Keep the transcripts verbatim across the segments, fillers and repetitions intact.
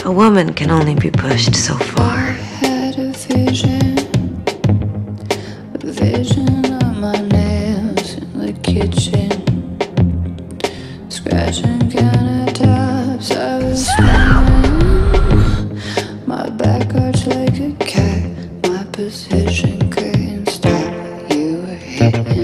A woman can only be pushed so far. I had a vision, a vision of my nails in the kitchen, scratching countertops. I was swimming, my back arched like a cat, my position couldn't stop. You were hitting.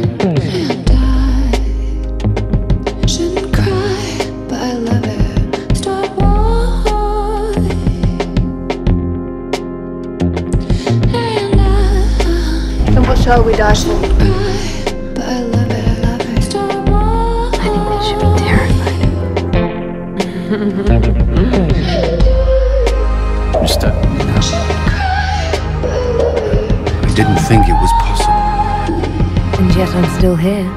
Shall we, Darcy? I think they should be terrified. Mister, I didn't think it was possible. And yet I'm still here.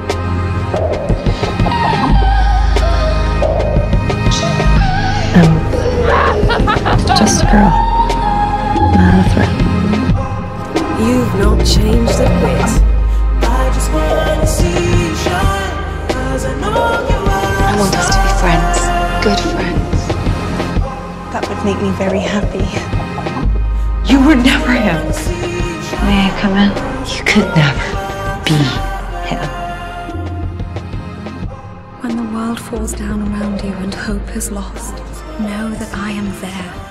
Um, just a girl. Not a threat. You've not changed a bit. I just wanna see you shine, 'cause I know you are. I want us to be friends, good friends. That would make me very happy. You were never him. May I come in? You could never be him. When the world falls down around you and hope is lost, know that I am there.